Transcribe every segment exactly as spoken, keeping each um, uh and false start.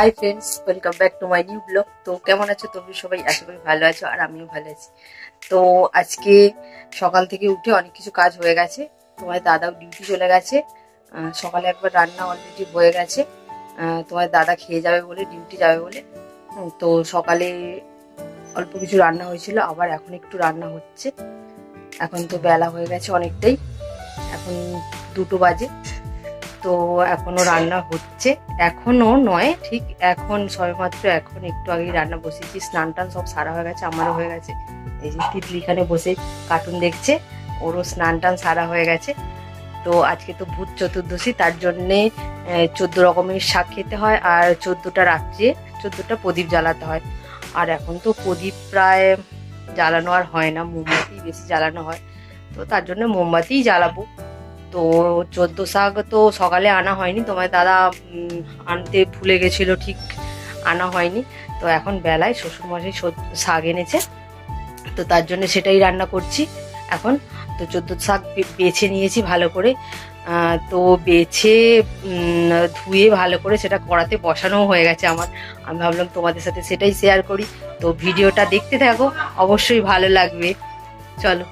High friends, welcome back to my new blog. তো কেমন আছো তোমরা সবাই? আশা করি ভালো আছো, আর আমিও ভালো আছি। তো আজকে সকাল থেকে উঠে অনেক কিছু কাজ হয়ে গেছে। তোমার দাদাও ডিউটি চলে গেছে। সকালে একবার রান্না অলরেডি হয়ে গেছে, তোমার দাদা খেয়ে যাবে বলে, ডিউটি যাবে বলে। তো সকালে অল্প কিছু রান্না হয়েছিল, আবার এখন একটু রান্না হচ্ছে। এখন তো বেলা হয়ে গেছে অনেকটাই, এখন দুটো বাজে। তো এখনো রান্না হচ্ছে, এখনো নয় ঠিক এখন সবেমাত্র এখন একটু আগেই রান্না বসেছি। স্নান টান সব সারা হয়ে গেছে, আমারও হয়ে গেছে। এই যে তিতলি এখানে বসে কার্টুন দেখছে, ওরও স্নান টান সারা হয়ে গেছে। তো আজকে তো ভূত চতুর্দশী, তার জন্যে চোদ্দ রকমের শাক খেতে হয়, আর চোদ্দটা রাত্রে চোদ্দটা প্রদীপ জ্বালাতে হয়। আর এখন তো প্রদীপ প্রায় জ্বালানো আর হয় না, মোমবাতি বেশি জ্বালানো হয়, তো তার জন্য মোমবাতিই জ্বালাবো। তো চোদ্দ শাক তো সকালে আনা হয়নি, তোমার দাদা আনতে ভুলে গেছিল, ঠিক আনা হয়নি। তো এখন বেলায় শ্বশুরমশাই শাক এনেছে, তো তার জন্য সেটাই রান্না করছি এখন। তো চোদ্দ শাক বেছে নিয়েছি ভালো করে, তো বেছে ধুয়ে ভালো করে সেটা কড়াতে বসানো হয়ে গেছে আমার। আমি ভাবলাম তোমাদের সাথে সেটাই শেয়ার করি। তো ভিডিওটা দেখতে থাকো, অবশ্যই ভালো লাগবে। চলো,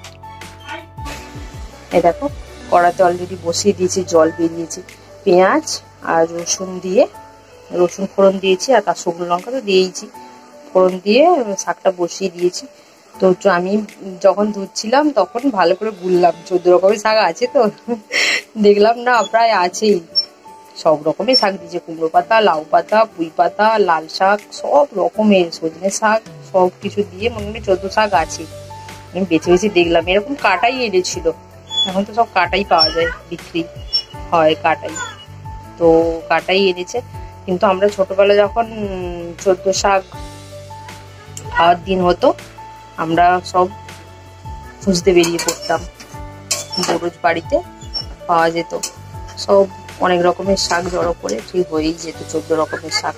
এই দেখো কড়াতে অলরেডি বসিয়ে দিয়েছি, জল বেরিয়েছে। পেঁয়াজ আর রসুন দিয়ে, রসুন ফোড়ন দিয়েছি, আর তার শুকনো লঙ্কা তো দিয়েইছি। ফোড়ন দিয়ে শাকটা বসিয়ে দিয়েছি। তো আমি যখন ধুচ্ছিলাম তখন ভালো করে গুললাম, চোদ্দ রকমের শাক আছে তো দেখলাম না প্রায় আছেই, সব রকমের শাক দিয়েছে। কুমড়ো পাতা, লাউ পাতা, পুঁই পাতা, লাল শাক, সব রকমের, সজনে শাক, সব কিছু দিয়ে মনে হয় চোদ্দ শাক আছে। আমি বেছে বেছে দেখলাম, এরকম কাটাই এনেছিল। এখন তো সব কাটাই পাওয়া যায়, বিক্রি হয় কাটাই, তো কাটাই এনেছে। কিন্তু আমরা ছোটবেলা যখন চোদ্দ শাক খাওয়ার দিন হতো, আমরা সব খুঁজতে বেরিয়ে পড়তাম, বড়োজ বাড়িতে পাওয়া যেত সব অনেক রকমের শাক জড়ো করে, ঠিক হয়েই যেত চোদ্দ রকমের শাক।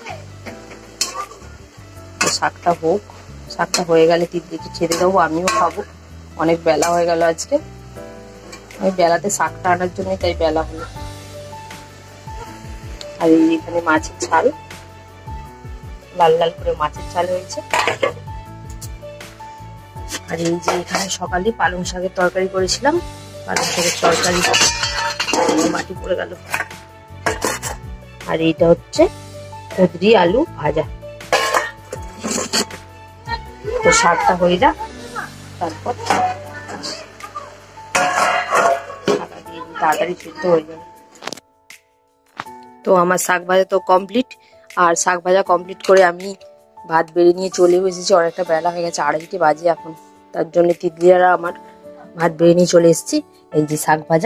তো শাকটা হোক, শাকটা হয়ে গেলে তিতলিকে খেতে দেবো, আমিও খাবো। অনেক বেলা হয়ে গেল আজকে, আমি বেলাতে শাকটা আনার জন্য তাই বেলা হলো। আর এই এখানে মাছের ঝাল, লাল লাল করে মাছের ঝাল হয়েছে। আর এই যে এখানে সকালে পালং শাকের তরকারি করেছিলাম, পালং শাকের তরকারি মাটি পড়ে গেল। আর এইটা হচ্ছে কুঁদরি আলু ভাজা। তো শাকটা হয়ে যাক, তারপর তাড়াতাড়ি সিদ্ধ হয়ে যাবে। তো আমার শাক ভাজা তো কমপ্লিট, আর শাক ভাজা কমপ্লিট করে আমি ভাত বেড়ে নিয়ে চলে এসেছি। অনেকটা বেলা হয়ে গেছে, আড়াইটে বাজে এখন, তার জন্য তিতলিরা আমার ভাত বেড়ে নিয়ে চলে এসেছি। এই যে শাক ভাজা,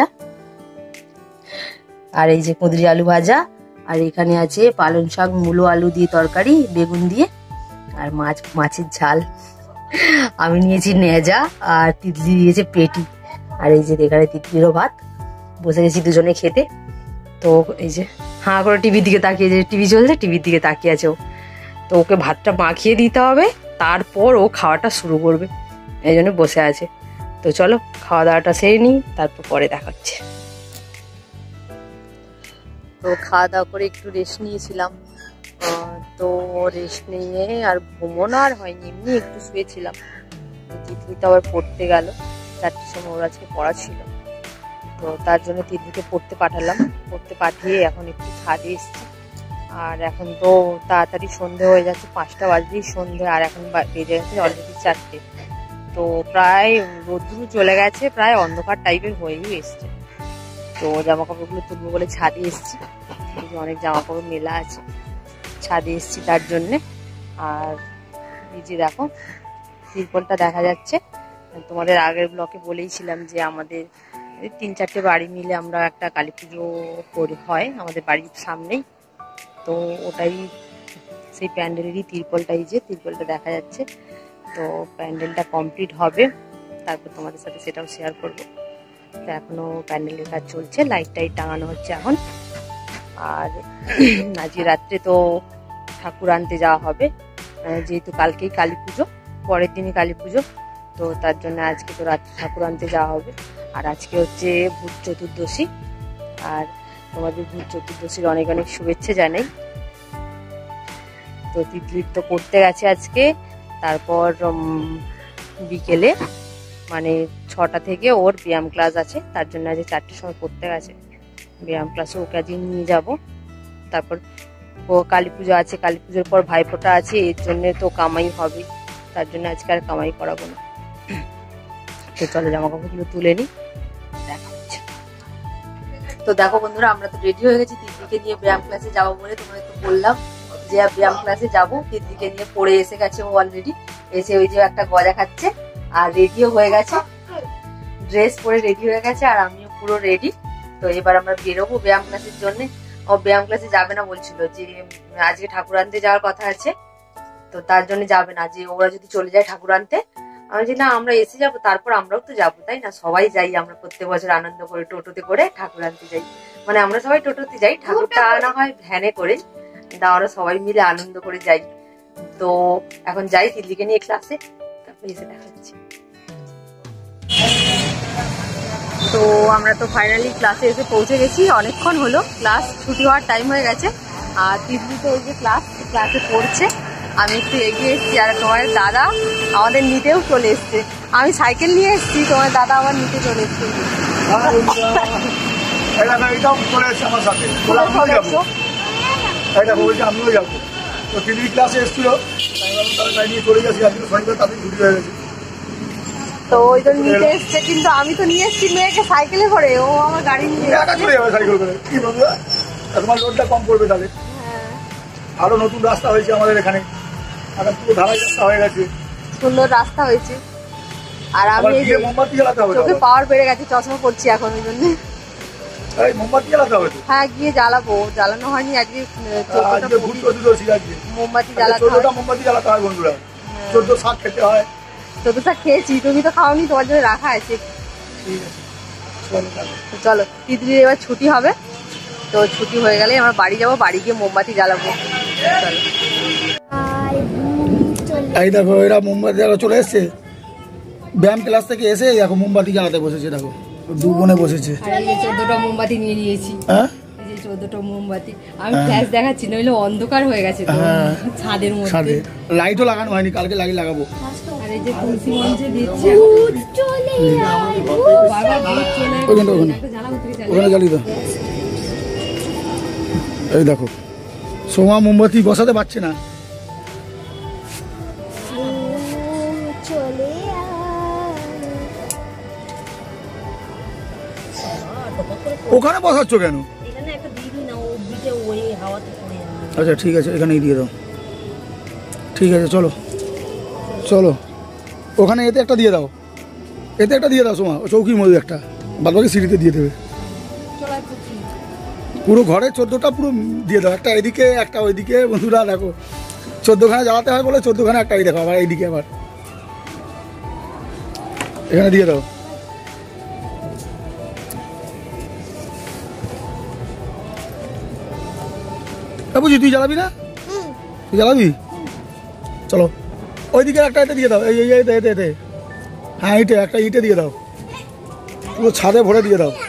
আর এই যে কুঁদরি আলু ভাজা, আর এখানে আছে পালং শাক, মূলো আলু দিয়ে তরকারি, বেগুন দিয়ে, আর মাছ, মাছের ঝাল। আমি নিয়েছি নেজা, আর তিতলি দিয়েছে পেটি। আর এই যে এখানে তিতলিরও ভাত, বসে গেছি দুজনে খেতে। তো এই যে হাঁ করে টিভির দিকে তাকিয়ে, যে টিভি চলছে টিভির দিকে তাকিয়ে আছে ও। তো ওকে ভাতটা মাখিয়ে দিতে হবে, তারপর ও খাওয়াটা শুরু করবে, এই জন্য বসে আছে। তো চলো খাওয়া দাওয়াটা সেরে নিই, তারপর পরে দেখাচ্ছে। তো খাওয়া দাওয়া করে একটু রেস্ট নিয়েছিলাম, তো রেস্ট নিয়ে আর ঘুমোনো আর হয়নি, এমনি একটু শুয়েছিলাম। তিতলি তো আবার পড়তে গেল, চারটের সময় ওর আজকে পড়া ছিল, তো তার জন্য তিতলিকে পড়তে পাঠালাম। পড়তে পাঠিয়ে এখন একটু ছাদে এসেছি। আর এখন তো তাড়াতাড়ি সন্ধে হয়ে যাচ্ছে, পাঁচটা বাজলেই সন্ধে, আর এখন বেজে গেছে অলরেডি চারটে। তো প্রায় রোদ্দুর চলে গেছে, প্রায় অন্ধকার টাইপের হয়েই এসছে। তো জামা কাপড়গুলো তুলবো বলে ছাদে এসছি, অনেক জামা কাপড় মেলা আছে, ছাদে এসছি তার জন্যে। আর এই যে দেখো তিরপলটা দেখা যাচ্ছে, তোমাদের আগের ব্লকে বলেইছিলাম যে আমাদের তিন চারটে বাড়ি মিলে আমরা একটা কালী পুজো করি, হয় আমাদের বাড়ির সামনেই। তো ওটাই, সেই প্যান্ডেলেরই তিরপলটাই, যে তিরপলটা দেখা যাচ্ছে। তো প্যান্ডেলটা কমপ্লিট হবে, তারপর তোমাদের সাথে সেটাও শেয়ার করবো। তো এখনো প্যান্ডেলের কাজ চলছে, লাইট টাইট টাঙানো হচ্ছে এখন। আর আজকে রাত্রে তো ঠাকুর আনতে যাওয়া হবে, যেহেতু কালকেই কালী পুজো, পরের দিনই কালী পুজো, তো তার জন্য আজকে তো রাত্রে ঠাকুর আনতে যাওয়া হবে। আর আজকে হচ্ছে ভূত চতুর্দশী, আর তোমাদের ভূত চতুর্দশীর অনেক অনেক শুভেচ্ছা জানাই। তো তিতলির তো পড়তে গেছে আজকে। তারপর বিকেলে মানে ছটা থেকে ওর ব্যায়াম ক্লাস আছে, তার জন্য আজকে চারটের সময় পড়তে গেছে ব্যায়াম ক্লাসে। ওকে আজকে নিয়ে যাবো। তারপর ও কালী পুজো আছে, কালী পুজোর পর ভাইফোঁটা আছে, এর জন্য তো কামাই হবে, তার জন্য আজকে আর কামাই করাবো না। তো চলো জামা কাপড়গুলো তুলে নিই, দেখা হচ্ছে। তো দেখো বন্ধুরা, আমরা তো রেডি হয়ে গেছি তিতলিকে নিয়ে ব্যায়াম ক্লাসে যাবো বলে। তোমাদের তো বললাম যে ব্যায়াম ক্লাসে যাবো। তিতলিকে নিয়ে পড়ে এসে গেছে ও অলরেডি, এসে ওই যে একটা গজা খাচ্ছে আর রেডিও হয়ে গেছে, ড্রেস পরে রেডি হয়ে গেছে, আর আমিও পুরো রেডি। তো এবার আমরা বেরোবো ব্যায়াম ক্লাসের জন্য। ও ব্যায়াম ক্লাসে যাবে না বলছিল, যে আজকে ঠাকুর আনতে যাওয়ার কথা আছে, তো তার জন্য যাবে না। যে ওরা যদি চলে যায় ঠাকুর আনতে, আমি যে না আমরা এসে যাবো, তারপর আমরাও তো যাবো, তাই না? সবাই যাই আমরা প্রত্যেক বছর আনন্দ করে, টোটোতে করে ঠাকুর আনতে যাই। মানে আমরা সবাই টোটোতে যাই, ঠাকুরটা আনা হয় ভ্যানে করে, আমরা সবাই মিলে আনন্দ করে যাই। তো এখন যাই তিতলিকে নিয়ে ক্লাসে, তারপর এসে দেখাচ্ছি। তো আমরা তো ফাইনালি ক্লাসে এসে পৌঁছে গেছি, অনেকক্ষণ হলো, ক্লাস ছুটি হওয়ার টাইম হয়ে গেছে। আর তিতলি তো ওই যে ক্লাস ক্লাসে পড়ছে, আমি একটু এগিয়ে এসেছি, আর তোমার দাদা আমাদের নিতেও চলে এসছে। আমি সাইকেল নিয়ে এসেছি, তোমার দাদা আমার নিতে চলে এসছে। আমিও যাবো, তো তিতলি ক্লাসে এসেছিল, তো ওই জন্য নিতে এসছে, কিন্তু আমি তো নিয়ে এসেছি মেয়েকে সাইকেলে করে, ও আমার গাড়ি নিয়ে সাইকেল করে। কি বন্ধুরা, তোমার লোডটা কম পড়বে তাহলে। আরো নতুন রাস্তা হয়েছে আমাদের এখানে, এখন পুরো ঢালাই রাস্তা হয়ে গেছে, সুন্দর রাস্তা হয়েছে। আর আমি মোমবাতি জ্বালাতে হবে, চোখে পাওয়ার বেড়ে গেছে, চশমা পড়ছি এখন ওই জন্য। মোমবাতি জ্বালাতে হবে। হ্যাঁ গিয়ে জ্বালাবো, জ্বালানো হয়নি আজকে, মোমবাতি জ্বালাতে হয়। মোমবাতি জ্বালাতে হয় বন্ধুরা, চোদ্দ শাক খেতে হয়। চোদ্দ শাক খেয়েছি, তুমি তো খাওনি, তোমার জন্য রাখা আছে। চলো, তিতলির এবার ছুটি হবে, তো ছুটি হয়ে গেলে আমরা বাড়ি যাবো, বাড়ি গিয়ে মোমবাতি জ্বালাবো। চলো। এই দেখো এরা মোমবাতি জ্বালা চলে এসছে ব্যায়াম ক্লাস থেকে এসে, দেখো মোমবাতি জ্বালাতে বসেছে, দেখো দু বোনে বসেছে। চোদ্দটা মোমবাতি নিয়ে নিয়েছি, চোদ্দটা মোমবাতি। আমি ফ্ল্যাশ দেখাচ্ছি, নইলে অন্ধকার হয়ে গেছে ছাদের মধ্যে, লাইটও লাগানো হয়নি, কালকে লাইট লাগাবো। আর এই যে তুলসী মঞ্চে দিচ্ছে, ওখানে জ্বালিয়ে দাও। এই দেখো সোমা মোমবাতি বসাতে পারছে না, ওখানে বসাচ্ছ কেন? আচ্ছা ঠিক আছে, এখানেই দিয়ে দাও। ঠিক আছে চলো চলো, ওখানে এতে একটা দিয়ে দাও, এতে একটা দিয়ে দাও সোমা, চৌকির মধ্যে একটা, বাদ বাকি সিঁড়িতে দিয়ে দেবে। পুরো ঘরে চোদ্দোটা পুরো দিয়ে দাও, একটা এদিকে একটা ওইদিকে। বন্ধুরা দেখো চোদ্দোখানে জ্বালাতে হয় বলে চোদ্দোখানে একটা, এই দেখো আবার এইদিকে, আবার এখানে দিয়ে দাও। বুঝি তুই জ্বালাবি না? তুই জ্বালাবি? চলো ওইদিকে একটা এতে দিয়ে দাও, এই এতে এতে এতে হ্যাঁ ইটে একটা ইটে দিয়ে দাও, পুরো ছাদে ভরে দিয়ে দাও।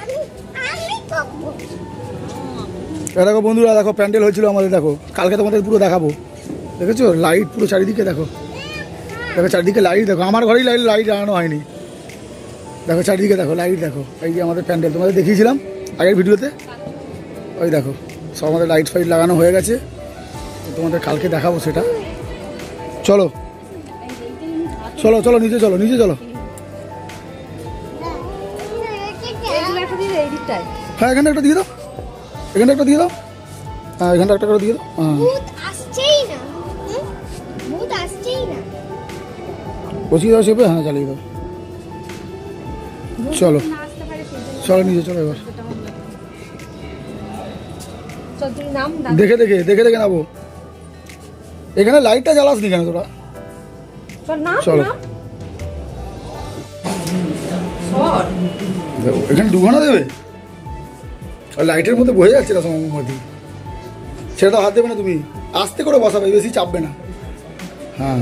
দেখো বন্ধুরা, দেখো প্যান্ডেল হয়েছিল আমাদের, দেখো কালকে তোমাদের পুরো দেখাবো। দেখেছো লাইট পুরো চারিদিকে, দেখো দেখো চারিদিকে লাইট, দেখো আমার ঘরেই লাইট লাইট লাগানো হয়নি, দেখো চারিদিকে দেখো লাইট, দেখো এই যে আমাদের প্যান্ডেল তোমাদের দেখিয়েছিলাম আগের ভিডিওতে, ওই দেখো সব আমাদের লাইট ফাইট লাগানো হয়ে গেছে, তোমাদের কালকে দেখাবো সেটা। চলো চলো চলো নিচে চলো, নিচে চলো। হ্যাঁ এখানে একটা দিয়ে দাও, এখানে একটা দিয়ে দাও, হ্যাঁ এখানটা একটা করে দিয়ে দাও। হ্যাঁ বসিয়ে দাও সেবে, হ্যাঁ চালিয়ে দাও। চলো চলো নিচে চলো এবার, দেখে দেখে দেখে দেখে নেবো। এখানে লাইটটা জ্বালাস নি কেন তোরা? চলো এখানে দু ঘন্টা দেবে, আর লাইটের মধ্যে বয়ে যাচ্ছে না মোমবাতি, সেটা তো হাত দেবে না, তুমি আস্তে করে বসাবে, বেশি চাপবে না। হ্যাঁ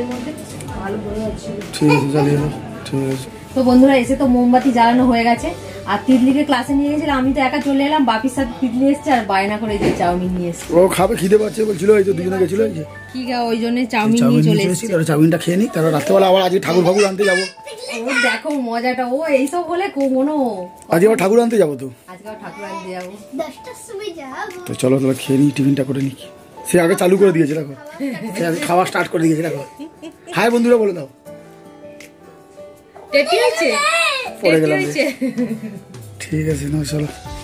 ঠিক আছে জ্বালিয়ে দাও, ঠিক আছে। তো বন্ধুরা এসে তো মোমবাতি জ্বালানো হয়ে গেছে, আর তিতলিকে ক্লাসে নিয়ে গেছিলাম, আমি তো একা চলে এলাম, বাপির সাথে তিতলি এসছে আর বায়না করে যে চাউমিন নিয়ে এসছে। ও খাবে, খিদে পাচ্ছে বলছিল, এই তো দুজনে গেছিল এই যে কি গা, ওই জন্য চাউমিন নিয়ে চলে এসেছি। তাহলে চাউমিনটা খেয়ে নি, তারপর রাত্রেবেলা আবার আজকে ঠাকুর ফাকুর আনতে যাবো। ও দেখো মজাটা, ও এইসব হলে কোনো আজকে আবার ঠাকুর আনতে যাবো তো, আজকে আবার ঠাকুর আনতে যাবো দশটার সময় যাবো। তো চলো তাহলে খেয়ে নি, টিফিনটা করে নি। সে আগে চালু করে দিয়েছে দেখো, সে আগে খাওয়া স্টার্ট করে দিয়েছে দেখো। হাই বন্ধুরা বলে দাও। টেটি হয়েছে, পড়ে গেলাম যে। ঠিক আছে না, চলো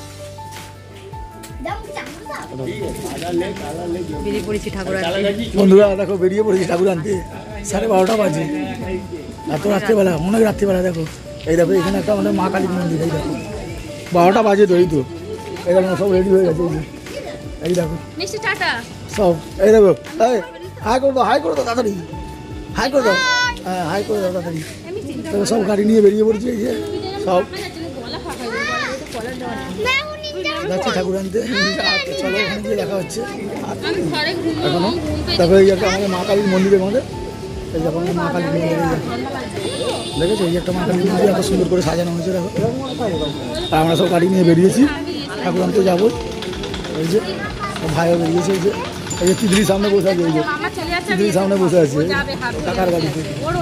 বেরিয়ে পড়েছি ঠাকুর আনতে। বন্ধুরা দেখো বেরিয়ে পড়েছি ঠাকুর আনতে, সাড়ে বারোটা বাজে, এত রাত্রিবেলা, অনেক রাত্রিবেলা। দেখো এই দেখো এখানে একটা আমাদের মা কালী মন্দির, এই দেখো বারোটা বাজে তো, এই তো এই দেখো সব রেডি হয়ে গেছে, এই দেখো সব, এই দেখো হাই করে দাও, হাই করে দাও তাড়াতাড়ি, হাই করে দাও, হ্যাঁ হাই করে দাও তাড়াতাড়ি। তবে সব গাড়ি নিয়ে বেরিয়ে পড়েছে, এই যে সব যাচ্ছে ঠাকুর আনতে। চলো ওখানে গিয়ে দেখা হচ্ছে এখনো। দেখো এই একটা আমাদের মা কালীর মন্দিরের মধ্যে, এই দেখো আমাদের মা কালীর মন্দির, দেখেছো এই একটা মা কালীর মন্দির এত সুন্দর করে সাজানো হয়েছে দেখো। আর আমরা সব গাড়ি নিয়ে বেরিয়েছি ঠাকুর আনতে যাবো। এই যে ভাইও বেরিয়েছে, এই যে এই যে তিতলির সামনে বসে আছে, এই যে তিতলির সামনে বসে আছে কাকার গাড়িতে।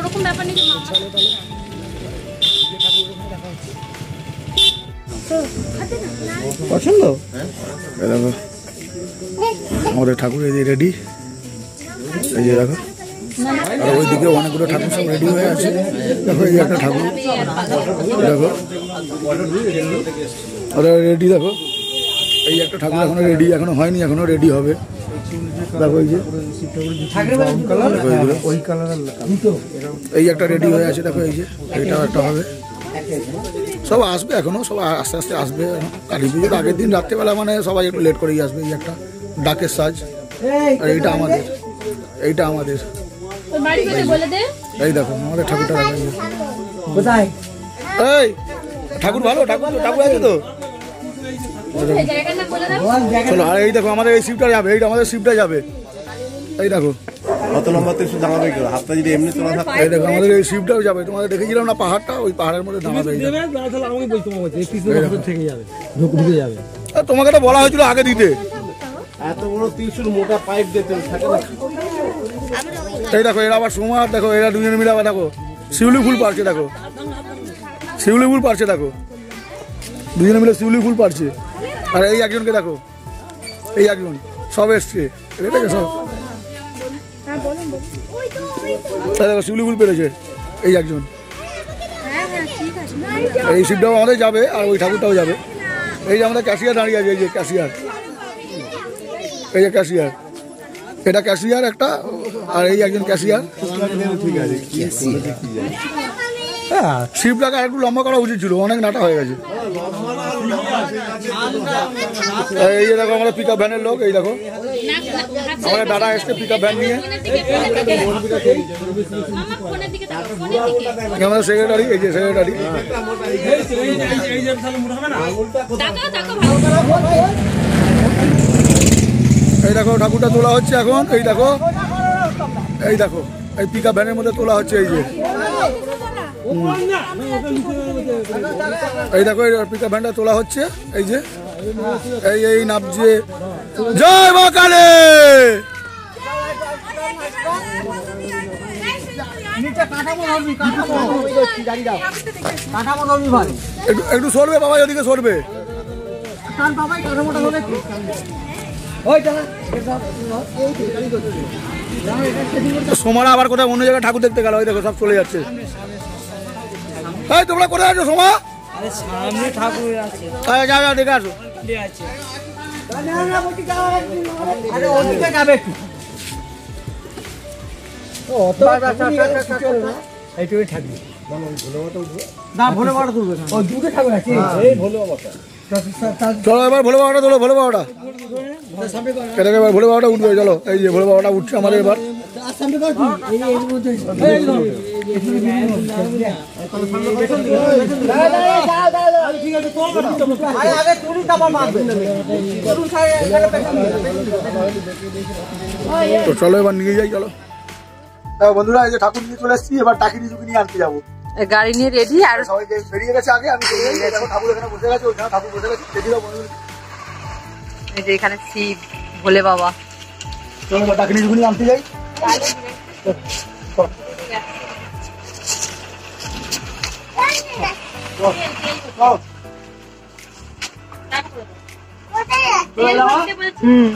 পছন্দ দেখো আমাদের ঠাকুর এই যে রেডি, এই যে দেখো। আর ওইদিকে অনেকগুলো ঠাকুর সব রেডি হয়ে আছে। দেখো এই একটা ঠাকুর দেখো, ওরা রেডি। দেখো এই একটা ঠাকুর এখনো রেডি, এখনো হয়নি, এখনো রেডি হবে। দেখো এই যে এই একটা রেডি হয়ে আছে, দেখো এই যে এইটাও একটা হবে। সব আসবে এখনো, সব আস্তে আস্তে আসবে। কালী পুজোর আগের দিন রাত্রেবেলা মানে সবাই একটু লেট করেই আসবে। এই একটা ডাকের সাজ, আর এইটা আমাদের, এইটা আমাদের। এই দেখো আমাদের ঠাকুরটা দেখা কোথায়। এই ঠাকুর ভালো, ঠাকুর ঠাকুর আছে তো। চলো, আর এই দেখো আমাদের এই শিপটা যাবে, এইটা আমাদের শিপটা যাবে। এই দেখো কত নম্বর থেকে দাঁড়াবে, হাতটা যদি এমনি তোলা থাকে। এই দেখো আমাদের এই শিপটাও যাবে, তোমাদের দেখেছিলাম না পাহাড়টা, ওই পাহাড়ের মধ্যে দাঁড়াবে। তোমাকে তো বলা হয়েছিল আগে দিতে, এত বড় ত্রিশূল মোটা পাইপ দিতে থাকে না। এই দেখো এরা আবার সোমার, দেখো এরা দুজনে মিলে আবার দেখো শিউলি ফুল পারছে, দেখো শিউলি ফুল পারছে, দেখো দুজনে মিলে শিউলি ফুল পারছে। আর এই একজনকে দেখো, এই একজন সব এসছে, ঠিক আছে সব দেখো শিউলি ফুল পেরেছে এই একজন। এই শিবটাও আমাদের যাবে, আর ওই ঠাকুরটাও যাবে। এই যে আমাদের ক্যাশিয়ার দাঁড়িয়ে আছে, এই যে ক্যাশিয়ার, এই যে ক্যাশিয়ার, এটা ক্যাশিয়ার একটা, আর এই একজন ক্যাশিয়ার। হ্যাঁ শিবটাকে আর একটু লম্বা করা উচিত ছিল, অনেক নাটা হয়ে গেছে। এই যে দেখো আমাদের পিক আপ ভ্যানের লোক, এই দেখো আমাদের দাদা এসছে পিক আপ ভ্যান নিয়ে। আমাদের সেক্রেটারি, এই যে সেক্রেটারি। এই দেখো ঠাকুরটা তোলা হচ্ছে এখন, এই দেখো এই দেখো এই পিক আপ ভ্যানের মধ্যে তোলা হচ্ছে। এই যে এই দেখো এই পিক আপ ভ্যানটা তোলা হচ্ছে, এই যে এই এই নামছে জয় মা কালী। একটু সরবে বাবা, ওদিকে সরবে। সোমারা আবার কোথায় অন্য জায়গায় ঠাকুর দেখতে গেল, ওই দেখো সব চলে যাচ্ছে। এই তোমরা কোথায় আছো সোমা? সামনে ঠাকুর আছে, যাও যাও দেখে আসো। চলো এবার ভোলে বাবাটা তোলো, ভোলে বাবাটা এবার ভোলে বাবাটা উঠবে। চলো এই যে ভোলে বাবাটা উঠছে আমাদের এবার। তো চলো এবার নিয়ে যাই, চলো বন্ধুরা। এই যে ঠাকুর নিয়ে চলে এসছি, এবার টাকি নিজুকে নিয়ে আনতে যাবো। গাড়ি নিয়ে রেডি আর সবাই যে বেরিয়ে গেছে আগে, আমি বেরিয়ে গেছি। দেখো ঠাকুর এখানে বসে গেছে, ওইখানে ঠাকুর বসে গেছে। রেডিও বন্ধু, এই যে এখানে শিব ভোলে বাবা। চলো ডাকিনি যুগুনি নামতে যাই। হুম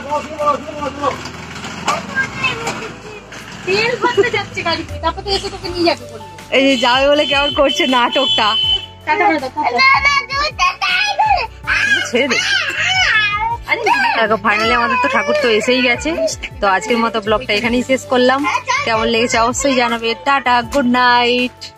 এই যে যাবে বলে কেমন করছে নাটকটা। ছেড়ে দে। দেখো ফাইনালি আমাদের তো ঠাকুর তো এসেই গেছে। তো আজকের মতো ব্লগটা এখানেই শেষ করলাম। কেমন লেগেছে অবশ্যই জানাবে। Tata, good night.